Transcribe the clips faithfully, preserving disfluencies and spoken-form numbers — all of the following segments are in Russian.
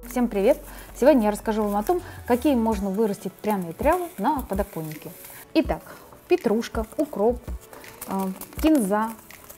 Всем привет! Сегодня я расскажу вам о том, какие можно вырастить пряные травы на подоконнике. Итак, петрушка, укроп, кинза,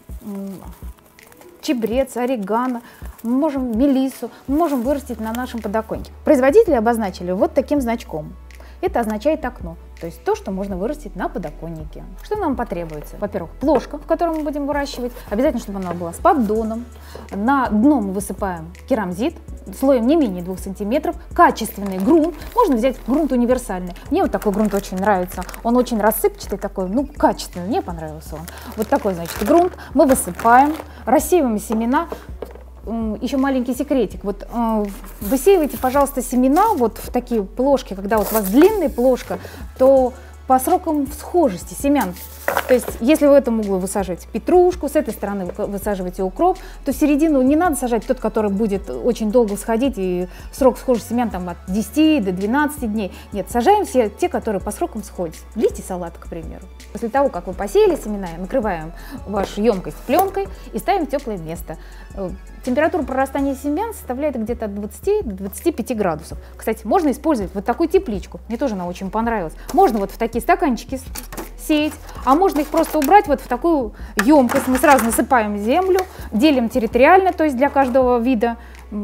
чабрец, орегано, мы можем мелиссу, мы можем вырастить на нашем подоконнике. Производители обозначили вот таким значком. Это означает окно, то есть то, что можно вырастить на подоконнике. Что нам потребуется? Во-первых, плошка, в которой мы будем выращивать. Обязательно, чтобы она была с поддоном. На дно мы высыпаем керамзит слоем не менее двух сантиметров. Качественный грунт. Можно взять грунт универсальный. Мне вот такой грунт очень нравится. Он очень рассыпчатый такой, ну качественный. Мне понравился он. Вот такой, значит, грунт. Мы высыпаем, рассеиваем семена. Еще маленький секретик. Вот э, высеивайте, пожалуйста, семена вот в такие плошки, когда вот у вас длинная плошка, то по срокам схожести семян. То есть, если в этом углу высаживаете петрушку, с этой стороны высаживаете укроп, то в середину не надо сажать тот, который будет очень долго всходить, и срок схожести семян там от десяти до двенадцати дней. Нет, сажаем все те, которые по срокам сходят. Листья салата, к примеру. После того, как вы посеяли семена, накрываем вашу емкость пленкой и ставим в теплое место. Температура прорастания семян составляет где-то от двадцати до двадцати пяти градусов. Кстати, можно использовать вот такую тепличку. Мне тоже она очень понравилась. Можно вот в такие стаканчики сеять, а можно их просто убрать вот в такую емкость. Мы сразу насыпаем землю, делим территориально, то есть для каждого вида,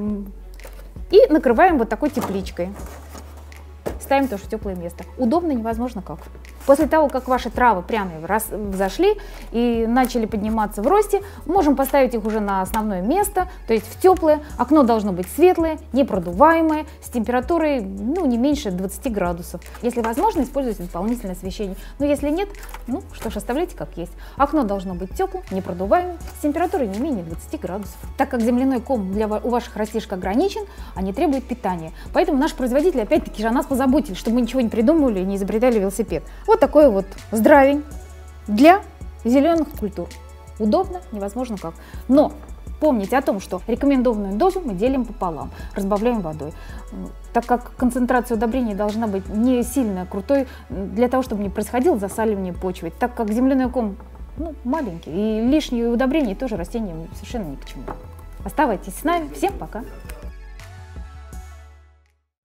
и накрываем вот такой тепличкой. Ставим тоже в теплое место. Удобно невозможно как. После того, как ваши травы пряные взошли и начали подниматься в росте, можем поставить их уже на основное место, то есть в теплое. Окно должно быть светлое, непродуваемое, с температурой ну, не меньше двадцати градусов. Если возможно, используйте дополнительное освещение. Но если нет, ну что ж, оставляйте как есть. Окно должно быть теплым, непродуваемым, с температурой не менее двадцати градусов. Так как земляной ком для, у ваших растишек ограничен, они требуют питания. Поэтому наши производители опять-таки же о нас позаботились, чтобы мы ничего не придумывали и не изобретали велосипед. Вот такой вот здравень для зеленых культур. Удобно, невозможно как. Но помните о том, что рекомендованную дозу мы делим пополам, разбавляем водой. Так как концентрация удобрений должна быть не сильно крутой, для того, чтобы не происходило засаливание почвы, так как земляной ком ну, маленький, и лишние удобрения тоже растениям совершенно ни к чему. Оставайтесь с нами. Всем пока!